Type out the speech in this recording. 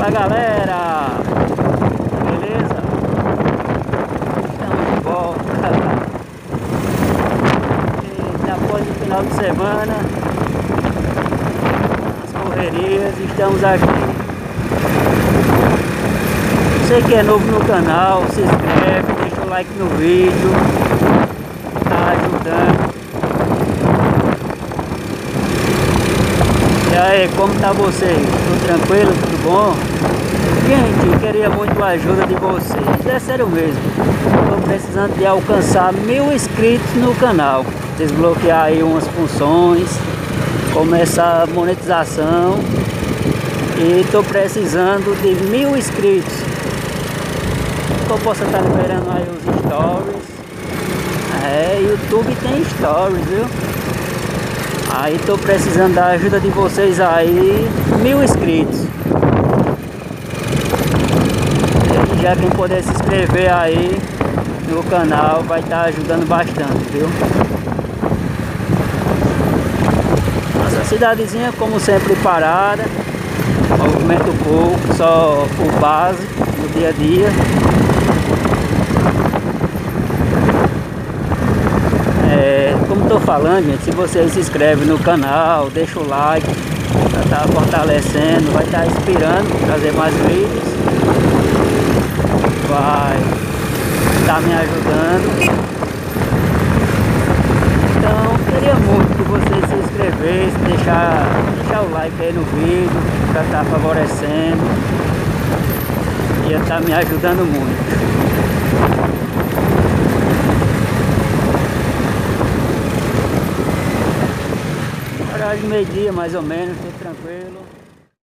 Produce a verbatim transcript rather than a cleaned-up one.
Fala galera, beleza? Estamos de volta. E após o final de semana, as correrias, estamos aqui. Você que é novo no canal, se inscreve, deixa o like no vídeo, tá ajudando. E aí, como tá vocês? Tudo tranquilo? Tudo bom? Gente, eu queria muito a ajuda de vocês, é sério mesmo. Estou precisando de alcançar mil inscritos no canal, desbloquear aí umas funções, começar a monetização. E estou precisando de mil inscritos. Eu posso estar liberando aí os stories. É, YouTube tem stories, viu? Aí tô precisando da ajuda de vocês aí, mil inscritos. E já quem puder se inscrever aí no canal vai estar ajudando bastante, viu? Nossa cidadezinha como sempre parada, movimento pouco, só o básico no dia a dia. É, como estou falando, gente, se você se inscreve no canal, deixa o like, já está fortalecendo, vai estar tá inspirando, trazer mais vídeos, vai estar tá me ajudando. Então, queria muito que vocês se inscrevessem, deixar, deixar o like aí no vídeo, já está favorecendo, ia estar tá me ajudando muito. De meio-dia mais ou menos, tudo tranquilo.